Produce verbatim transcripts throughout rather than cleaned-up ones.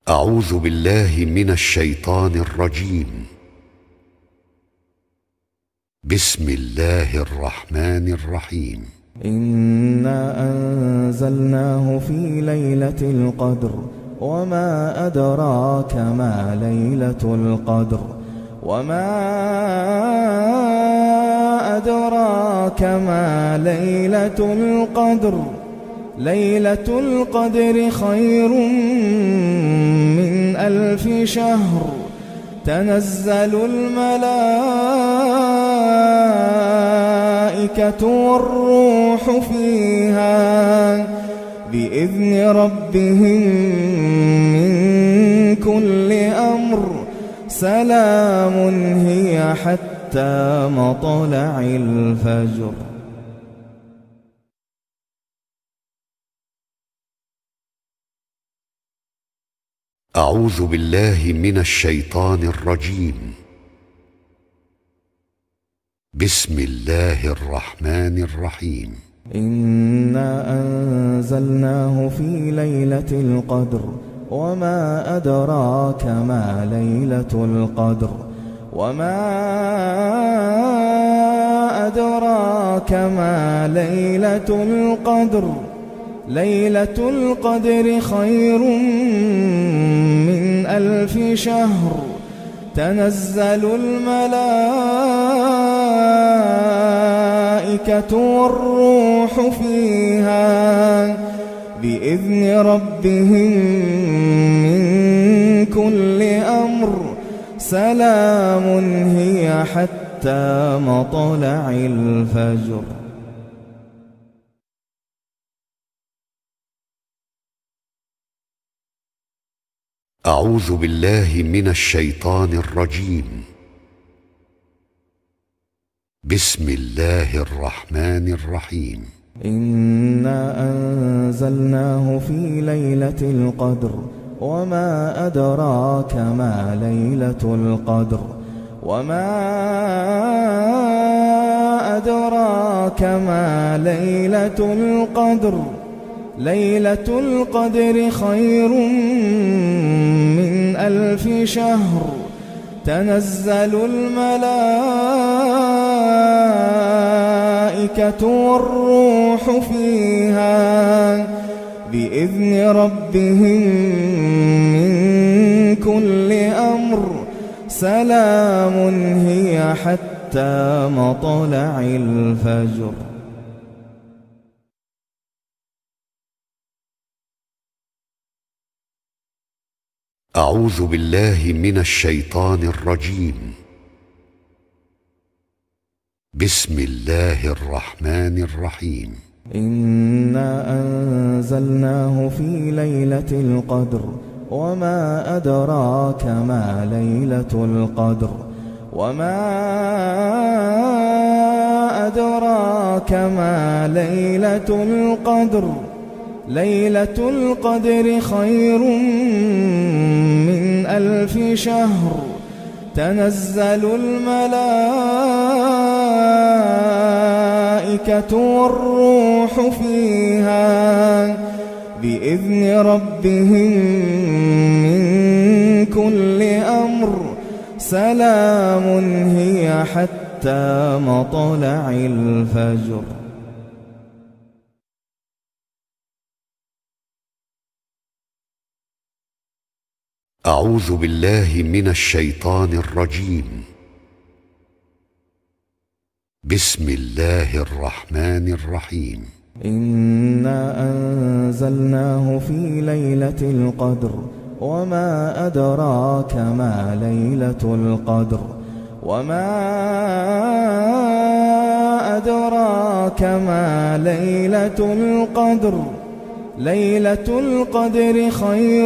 أعوذ بالله من الشيطان الرجيم. بسم الله الرحمن الرحيم. إنا أنزلناه في ليلة القدر وما أدراك ما ليلة القدر وما أدراك ما ليلة القدر ليلة القدر خير من ألف شهر تنزل الملائكة والروح فيها بإذن ربهم من كل أمر سلام هي حتى مطلع الفجر. أعوذ بالله من الشيطان الرجيم. بسم الله الرحمن الرحيم. إنا أنزلناه في ليلة القدر وما أدراك ما ليلة القدر وما أدراك ما ليلة القدر ليلة القدر خير من ألف شهر تنزل الملائكة والروح فيها بإذن ربهم من كل أمر سلام هي حتى مطلع الفجر. أعوذ بالله من الشيطان الرجيم. بسم الله الرحمن الرحيم. إنا أنزلناه في ليلة القدر وما أدراك ما ليلة القدر وما أدراك ما ليلة القدر ليلة القدر خير من ألف شهر تنزل الملائكة والروح فيها بإذن ربهم من كل أمر سلام هي حتى مطلع الفجر. أعوذ بالله من الشيطان الرجيم. بسم الله الرحمن الرحيم. إنا أنزلناه في ليلة القدر وما أدراك ما ليلة القدر وما أدراك ما ليلة القدر ليلة القدر خير من ألف شهر تنزل الملائكة والروح فيها بإذن ربهم من كل أمر سلام هي حتى مطلع الفجر. أعوذ بالله من الشيطان الرجيم. بسم الله الرحمن الرحيم. إنا أنزلناه في ليلة القدر وما أدراك ما ليلة القدر وما أدراك ما ليلة القدر ليلة القدر خير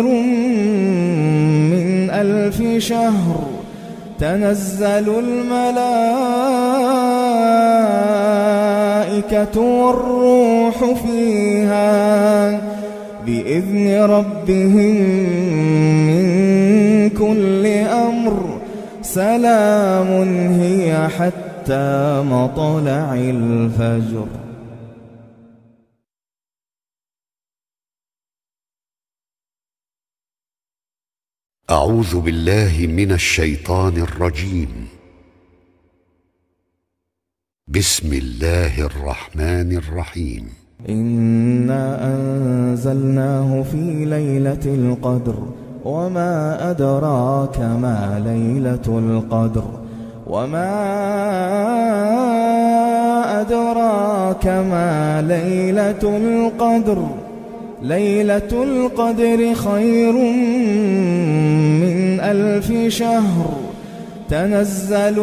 من ألف شهر تنزل الملائكة والروح فيها بإذن ربهم من كل أمر سلام هي حتى مطلع الفجر. أعوذ بالله من الشيطان الرجيم. بسم الله الرحمن الرحيم. إنا أنزلناه في ليلة القدر وما أدراك ما ليلة القدر وما أدراك ما ليلة القدر ليلة القدر خير من ألف شهر تنزل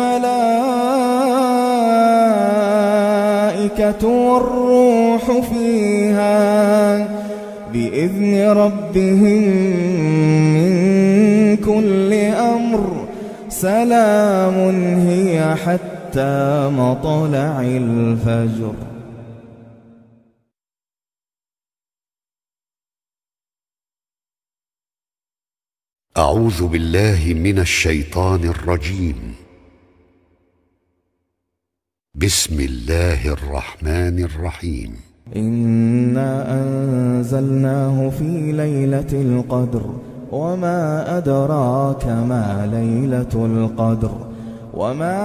الملائكة والروح فيها بإذن ربهم من كل أمر سلام هي حتى مطلع الفجر. أعوذ بالله من الشيطان الرجيم. بسم الله الرحمن الرحيم. إنا أنزلناه في ليلة القدر وما أدراك ما ليلة القدر وما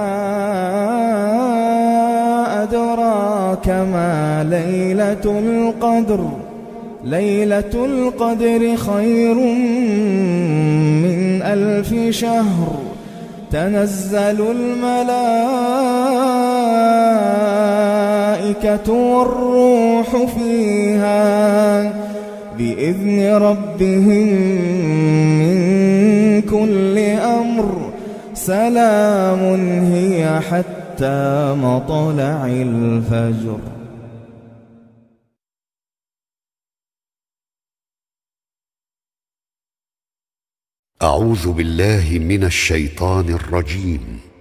أدراك ما ليلة القدر ليلة القدر خير من ألف شهر تنزل الملائكة والروح فيها بإذن ربهم من كل أمر سلام هي حتى مطلع الفجر. أعوذ بالله من الشيطان الرجيم.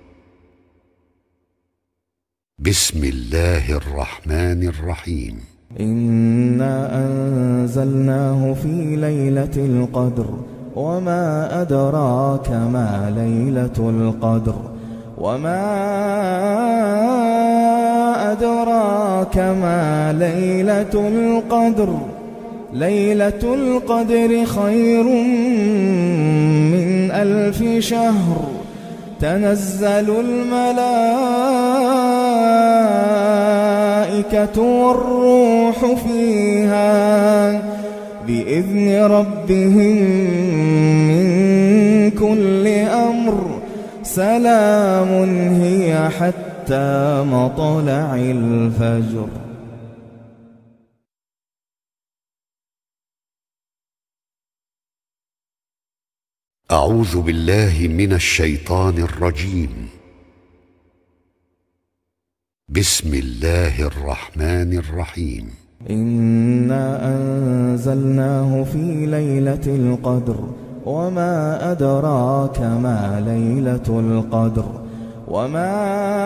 بسم الله الرحمن الرحيم. إنا أنزلناه في ليلة القدر وما أدراك ما ليلة القدر وما أدراك ما ليلة القدر ليلة القدر خير من ألف شهر تنزل الملائكة والروح فيها بإذن ربهم من كل أمر سلام هي حتى مطلع الفجر. أعوذ بالله من الشيطان الرجيم. بسم الله الرحمن الرحيم. إنا أنزلناه في ليلة القدر وما أدراك ما ليلة القدر وما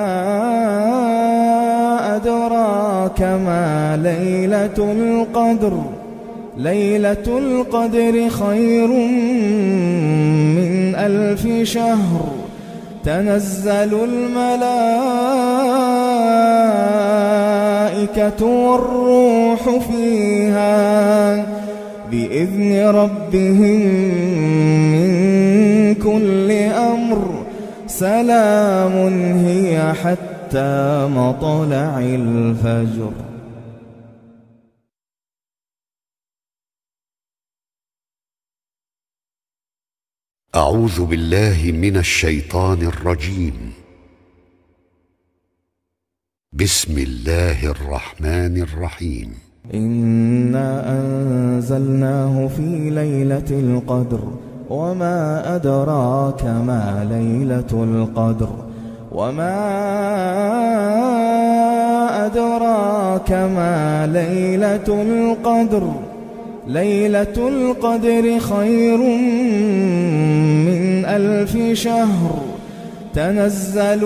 أدراك ما ليلة القدر ليلة القدر خير من ألف شهر تنزل الملائكة والروح فيها بإذن ربهم من كل أمر سلام هي حتى مطلع الفجر. أعوذ بالله من الشيطان الرجيم. بسم الله الرحمن الرحيم. إنا أنزلناه في ليلة القدر وما أدراك ما ليلة القدر وما أدراك ما ليلة القدر ليلة القدر خير من ألف شهر تنزل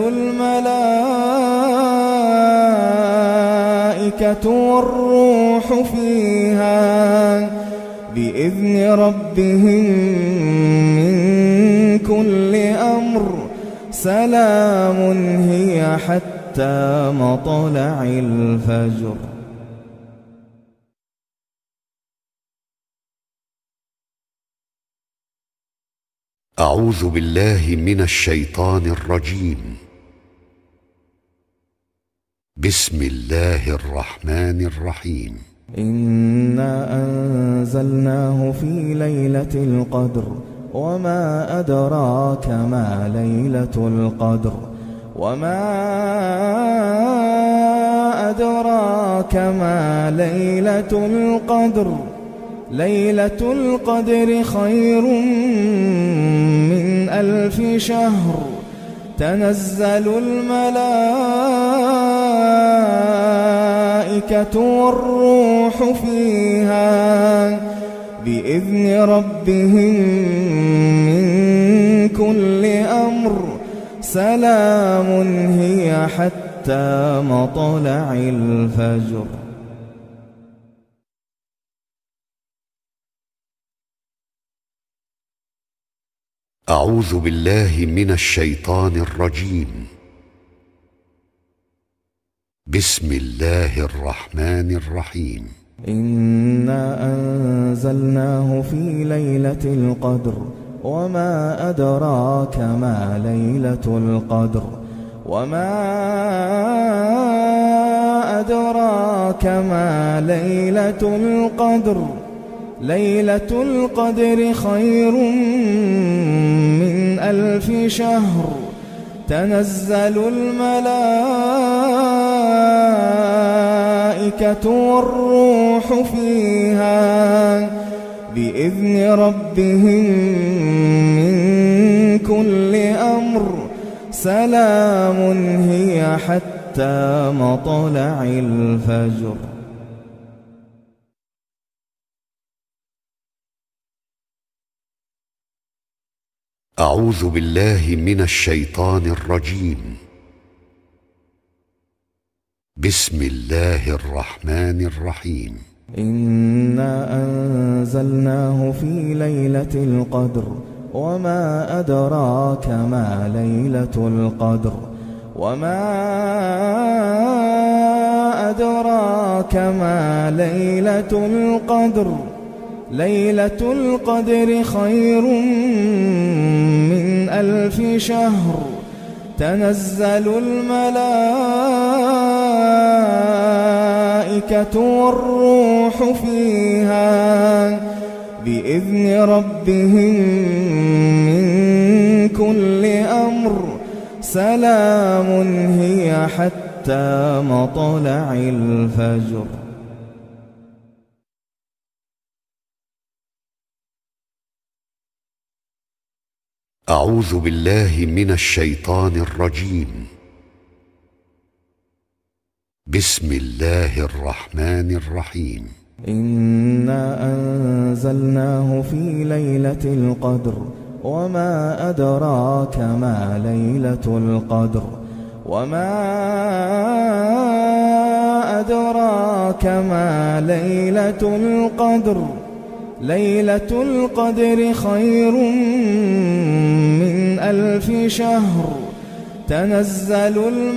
الملائكة والروح فيها بإذن ربهم من كل أمر سلام هي حتى مطلع الفجر. أعوذ بالله من الشيطان الرجيم. بسم الله الرحمن الرحيم. إنا أنزلناه في ليلة القدر وما أدراك ما ليلة القدر وما أدراك ما ليلة القدر ليلة القدر خير من ألف شهر تنزل الملائكة والروح فيها بإذن ربهم من كل أمر سلام هي حتى مطلع الفجر. أعوذ بالله من الشيطان الرجيم. بسم الله الرحمن الرحيم. إنا أنزلناه في ليلة القدر وما أدراك ما ليلة القدر وما أدراك ما ليلة القدر ليلة القدر خير من ألف شهر تنزل الملائكة والروح فيها بإذن ربهم من كل أمر سلام هي حتى مطلع الفجر. أعوذ بالله من الشيطان الرجيم. بسم الله الرحمن الرحيم. إنا أنزلناه في ليلة القدر وما أدراك ما ليلة القدر وما أدراك ما ليلة القدر ليلة القدر خير من ألف شهر تنزل الملائكة والروح فيها بإذن ربهم من كل أمر سلام هي حتى مطلع الفجر. أعوذ بالله من الشيطان الرجيم. بسم الله الرحمن الرحيم. إنا أنزلناه في ليلة القدر وما أدراك ما ليلة القدر وما أدراك ما ليلة القدر ليلة القدر خير من ألف شهر تنزل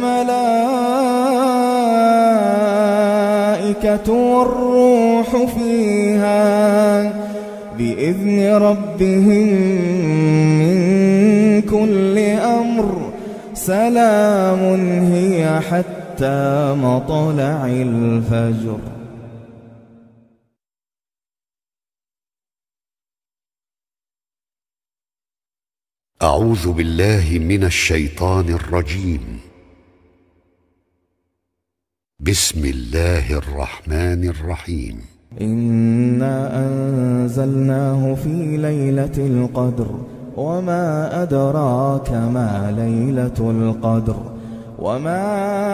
الملائكة والروح فيها بإذن ربهم من كل أمر سلام هي حتى مطلع الفجر. أعوذ بالله من الشيطان الرجيم. بسم الله الرحمن الرحيم. إنا أنزلناه في ليلة القدر وما أدراك ما ليلة القدر وما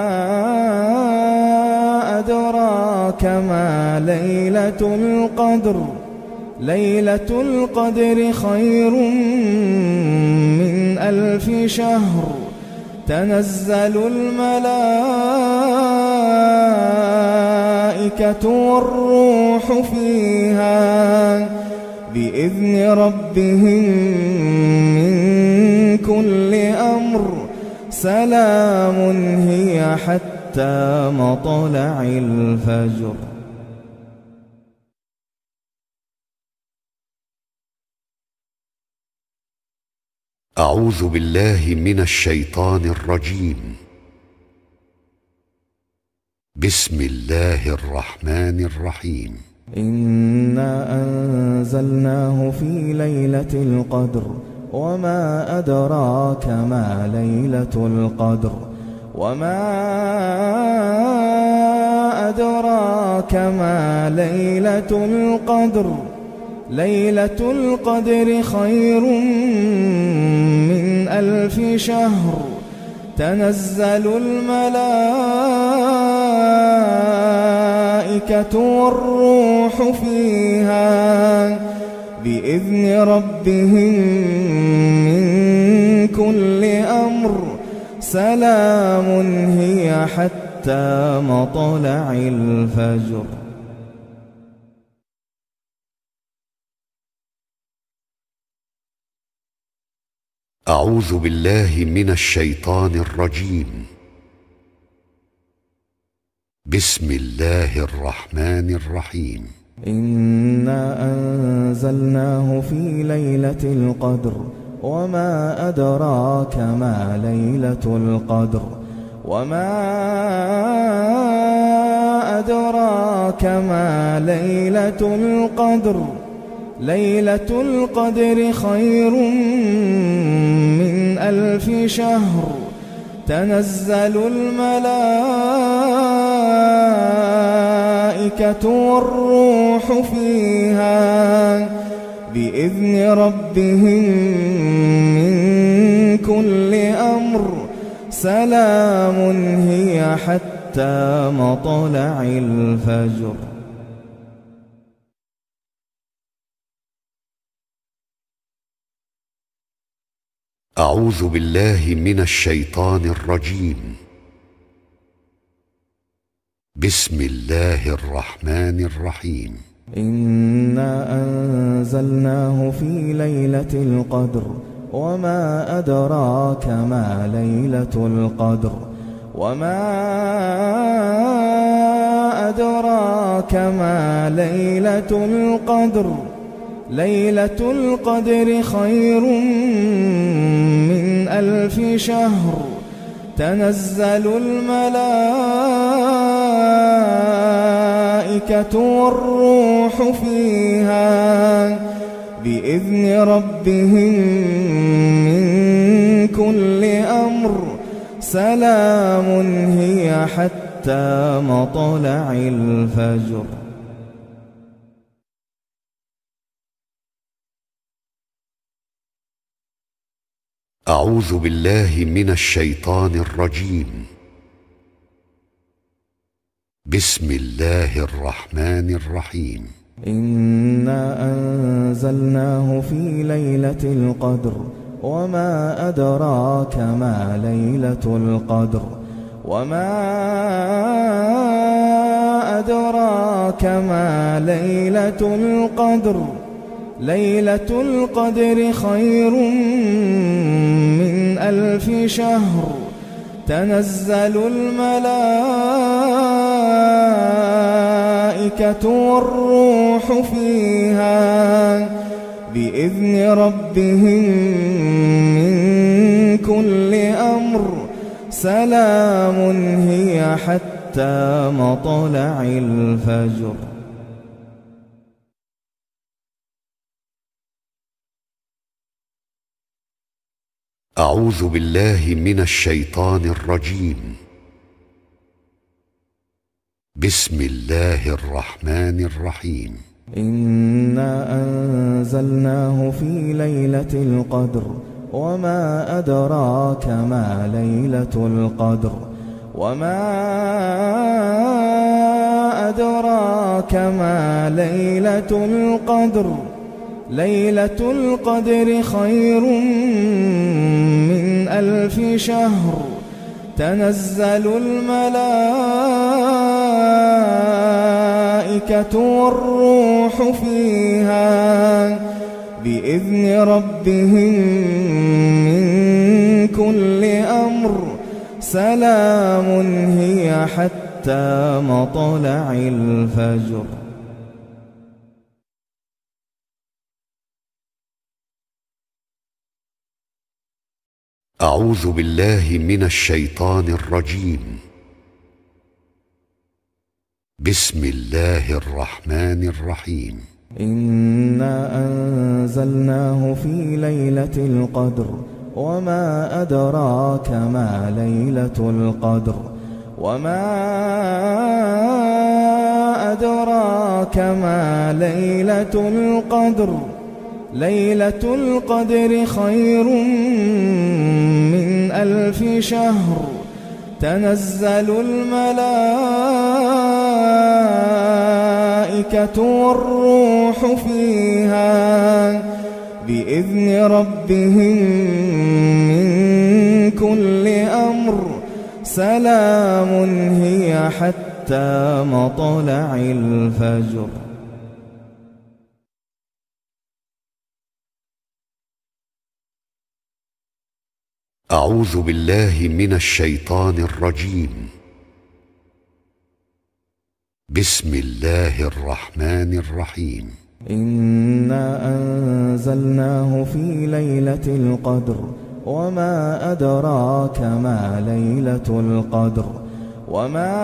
أدراك ما ليلة القدر ليلة القدر خير من ألف شهر تنزل الملائكة والروح فيها بإذن ربهم من كل أمر سلام هي حتى مطلع الفجر. أعوذ بالله من الشيطان الرجيم. بسم الله الرحمن الرحيم. إنا أنزلناه في ليلة القدر وما أدراك ما ليلة القدر وما أدراك ما ليلة القدر ليلة القدر خير من ألف شهر تنزل الملائكة والروح فيها بإذن ربهم من كل أمر سلام هي حتى مطلع الفجر. أعوذ بالله من الشيطان الرجيم. بسم الله الرحمن الرحيم. إنا أنزلناه في ليلة القدر وما أدراك ما ليلة القدر وما أدراك ما ليلة القدر ليلة القدر خير من ألف شهر تنزل الملائكة والروح فيها بإذن ربهم من كل أمر سلام هي حتى مطلع الفجر. أعوذ بالله من الشيطان الرجيم. بسم الله الرحمن الرحيم. إنا أنزلناه في ليلة القدر وما أدراك ما ليلة القدر وما أدراك ما ليلة القدر ليلة القدر خير من ألف شهر تنزل الملائكة والروح فيها بإذن ربهم من كل أمر سلام هي حتى مطلع الفجر. أعوذ بالله من الشيطان الرجيم. بسم الله الرحمن الرحيم. إنا أنزلناه في ليلة القدر وما أدراك ما ليلة القدر وما أدراك ما ليلة القدر ليلة القدر خير من ألف شهر تنزل الملائكة والروح فيها بإذن ربهم من كل أمر سلام هي حتى مطلع الفجر. أعوذ بالله من الشيطان الرجيم. بسم الله الرحمن الرحيم. إنا أنزلناه في ليلة القدر وما أدراك ما ليلة القدر وما أدراك ما ليلة القدر ليلة القدر خير من ألف شهر تنزل الملائكة والروح فيها بإذن ربهم من كل أمر سلام هي حتى مطلع الفجر. أعوذ بالله من الشيطان الرجيم. بسم الله الرحمن الرحيم. إنا أنزلناه في ليلة القدر وما أدراك ما ليلة القدر وما أدراك ما ليلة القدر ليلة القدر خير من ألف شهر تنزل الملائكة والروح فيها بإذن ربهم من كل أمر سلام هي حتى مطلع الفجر. أعوذ بالله من الشيطان الرجيم. بسم الله الرحمن الرحيم. إنا أنزلناه في ليلة القدر وما أدراك ما ليلة القدر وما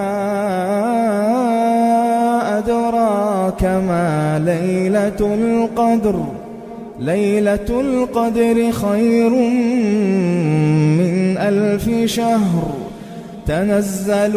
أدراك ما ليلة القدر ليلة القدر خير من ألف شهر تنزل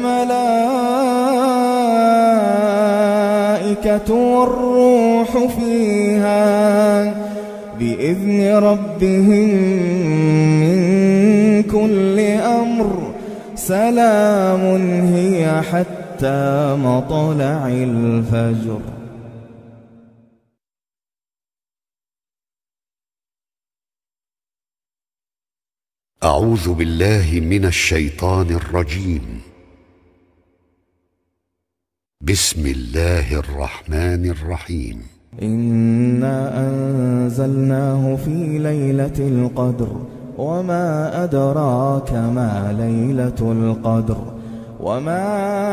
الملائكة والروح فيها بإذن ربهم من كل أمر سلام هي حتى مطلع الفجر. أعوذ بالله من الشيطان الرجيم. بسم الله الرحمن الرحيم. إنا أنزلناه في ليلة القدر وما أدراك ما ليلة القدر وما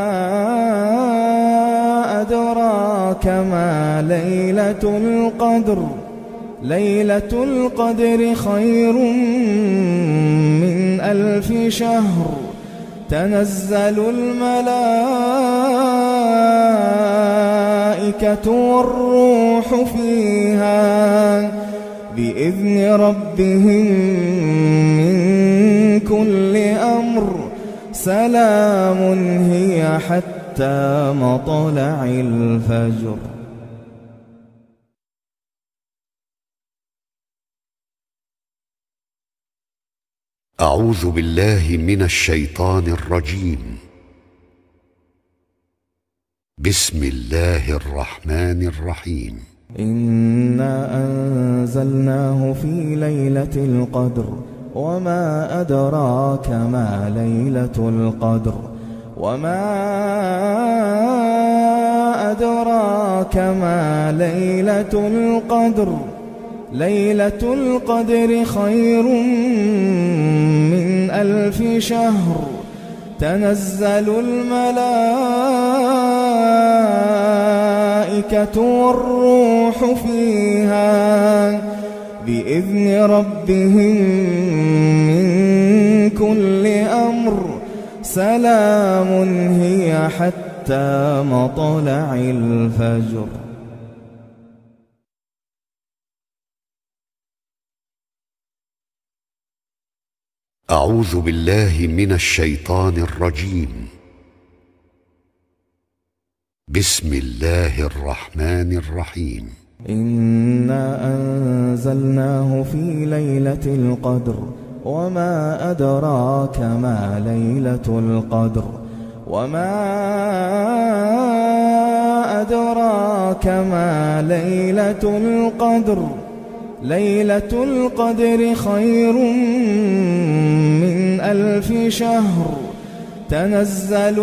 أدراك ما ليلة القدر ليلة القدر خير من ألف شهر تنزل الملائكة والروح فيها بإذن ربهم من كل أمر سلام هي حتى مطلع الفجر. أعوذ بالله من الشيطان الرجيم. بسم الله الرحمن الرحيم. إنا أنزلناه في ليلة القدر وما أدراك ما ليلة القدر وما أدراك ما ليلة القدر ليلة القدر خير من ألف شهر تنزل الملائكة والروح فيها بإذن ربهم من كل أمر سلام هي حتى مطلع الفجر. أعوذ بالله من الشيطان الرجيم. بسم الله الرحمن الرحيم. إنا أنزلناه في ليلة القدر وما أدراك ما ليلة القدر وما أدراك ما ليلة القدر ليلة القدر خير من ألف شهر تنزل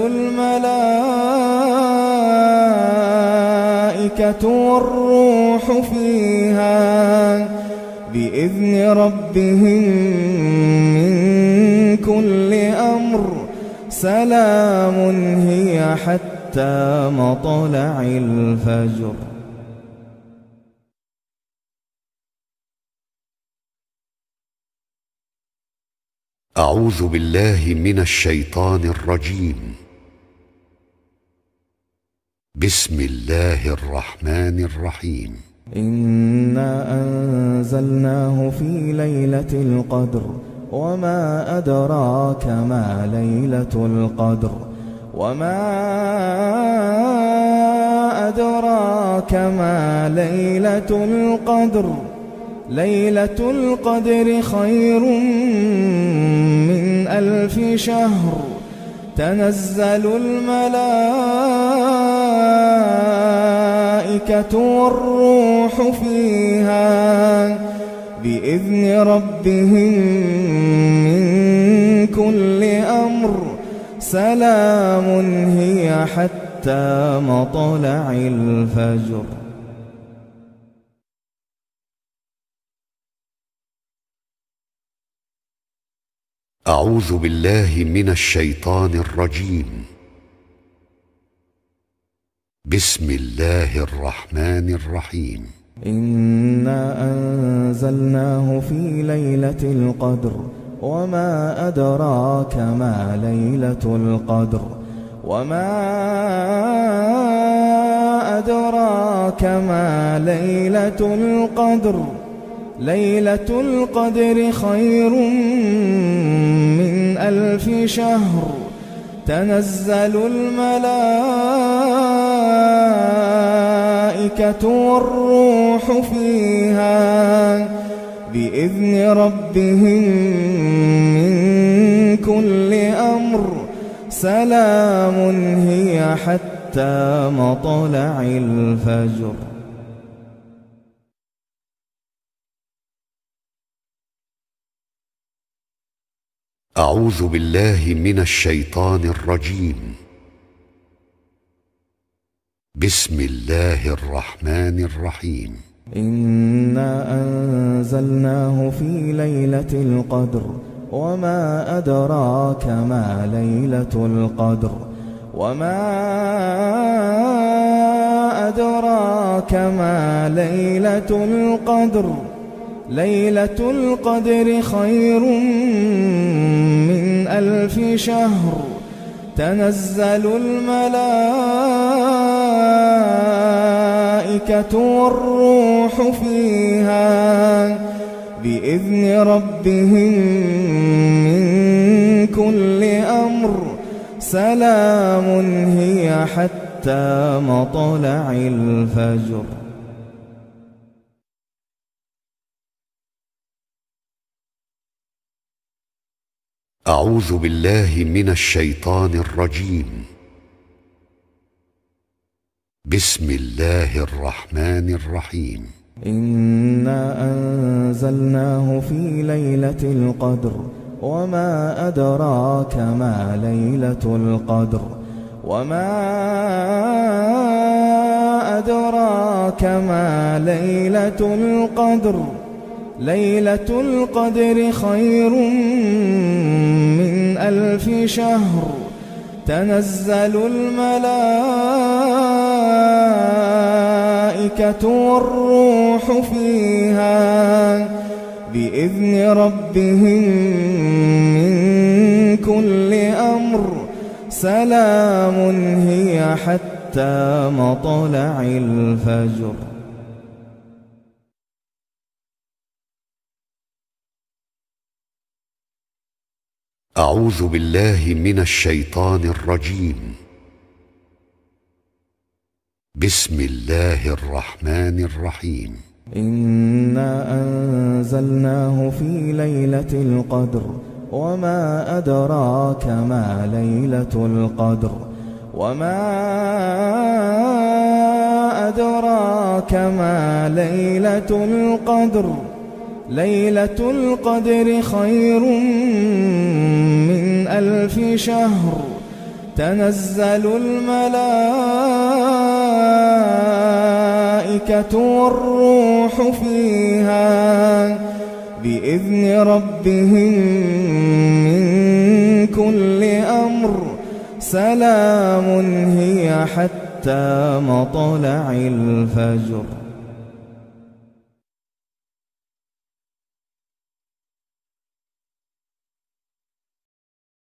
الملائكة والروح فيها بإذن ربهم من كل أمر سلام هي حتى مطلع الفجر. أعوذ بالله من الشيطان الرجيم. بسم الله الرحمن الرحيم. إنا أنزلناه في ليلة القدر وما أدراك ما ليلة القدر وما أدراك ما ليلة القدر ليلة القدر خير من ألف شهر تنزل الملائكة والروح فيها بإذن ربهم من كل أمر سلام هي حتى مطلع الفجر. أعوذ بالله من الشيطان الرجيم. بسم الله الرحمن الرحيم. إنا أنزلناه في ليلة القدر وما أدراك ما ليلة القدر وما أدراك ما ليلة القدر ليلة القدر خير من ألف شهر تنزل الملائكة والروح فيها بإذن ربهم من كل أمر سلام هي حتى مطلع الفجر. أعوذ بالله من الشيطان الرجيم. بسم الله الرحمن الرحيم. إنا أنزلناه في ليلة القدر وما أدراك ما ليلة القدر وما أدراك ما ليلة القدر ليلة القدر خير من ألف شهر تنزل الملائكة والروح فيها بإذن ربهم من كل أمر سلام هي حتى مطلع الفجر. أعوذ بالله من الشيطان الرجيم. بسم الله الرحمن الرحيم. إنا أنزلناه في ليلة القدر وما أدراك ما ليلة القدر وما أدراك ما ليلة القدر ليلة القدر خير من ألف شهر تنزل الملائكة والروح فيها بإذن ربهم من كل أمر سلام هي حتى مطلع الفجر. أعوذ بالله من الشيطان الرجيم. بسم الله الرحمن الرحيم. إنا أنزلناه في ليلة القدر وما أدراك ما ليلة القدر وما أدراك ما ليلة القدر ليلة القدر خير من ألف شهر تنزل الملائكة والروح فيها بإذن ربهم من كل أمر سلام هي حتى مطلع الفجر.